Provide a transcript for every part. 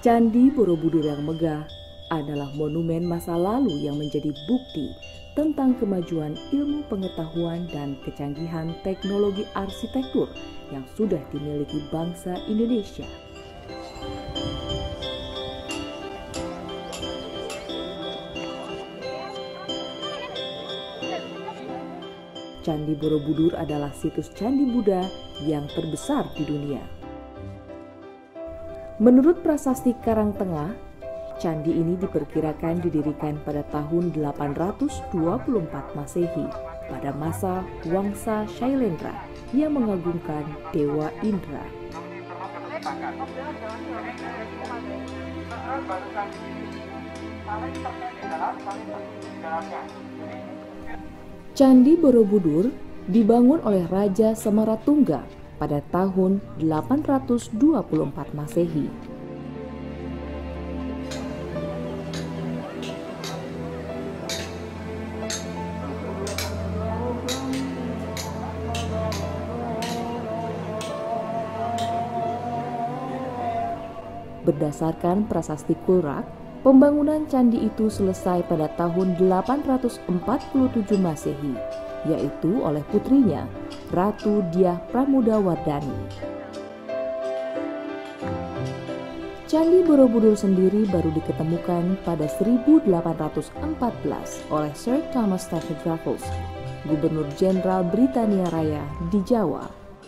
Candi Borobudur yang megah adalah monumen masa lalu yang menjadi bukti tentang kemajuan ilmu pengetahuan dan kecanggihan teknologi arsitektur yang sudah dimiliki bangsa Indonesia. Candi Borobudur adalah situs candi Buddha yang terbesar di dunia. Menurut prasasti Karangtengah, candi ini diperkirakan didirikan pada tahun 824 Masehi pada masa Wangsa Shailendra yang mengagungkan Dewa Indra. Candi Borobudur dibangun oleh Raja Semaratungga pada tahun 824 Masehi. Berdasarkan prasasti Kulrak, pembangunan candi itu selesai pada tahun 847 Masehi, yaitu oleh putrinya, Ratu Dyah Pramodawardhani. Candi Borobudur sendiri baru diketemukan pada 1814 oleh Sir Thomas Stafford Raffles, Gubernur Jenderal Britania Raya di Jawa.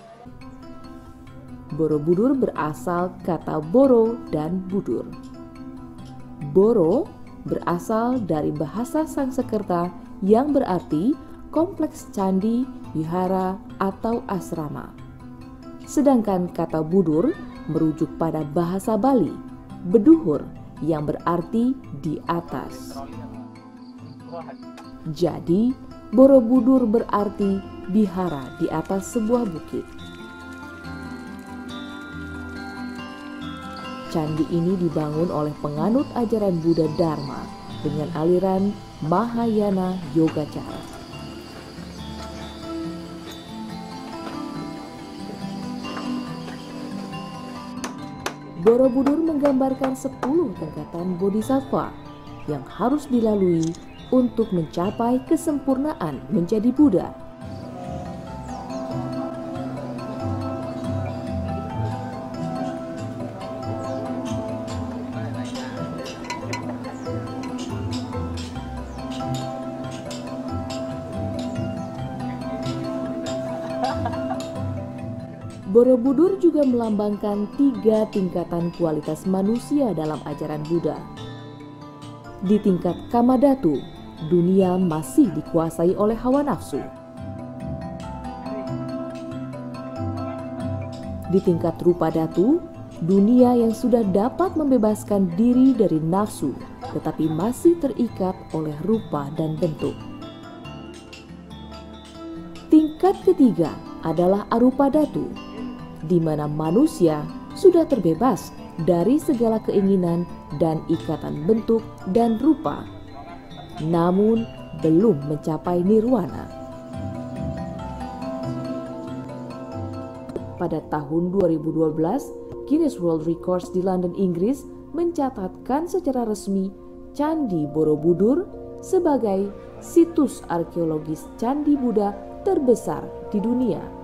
Borobudur berasal kata Boro dan Budur. Boro berasal dari bahasa Sangsekerta yang berarti kompleks candi, wihara, atau asrama. Sedangkan kata Budur merujuk pada bahasa Bali, beduhur, yang berarti di atas. Jadi, Borobudur berarti bihara di atas sebuah bukit. Candi ini dibangun oleh penganut ajaran Buddha Dharma dengan aliran Mahayana Yogacara. Borobudur menggambarkan 10 tingkatan bodhisattva yang harus dilalui untuk mencapai kesempurnaan menjadi Buddha. Borobudur juga melambangkan 3 tingkatan kualitas manusia dalam ajaran Buddha. Di tingkat Kamadhatu, dunia masih dikuasai oleh hawa nafsu. Di tingkat Rupadatu, dunia yang sudah dapat membebaskan diri dari nafsu, tetapi masih terikat oleh rupa dan bentuk. Tingkat ketiga adalah Arupadatu, di mana manusia sudah terbebas dari segala keinginan dan ikatan bentuk dan rupa, namun belum mencapai nirwana. Pada tahun 2012, Guinness World Records di London, Inggris mencatatkan secara resmi Candi Borobudur sebagai situs arkeologis candi Buddha terbesar di dunia.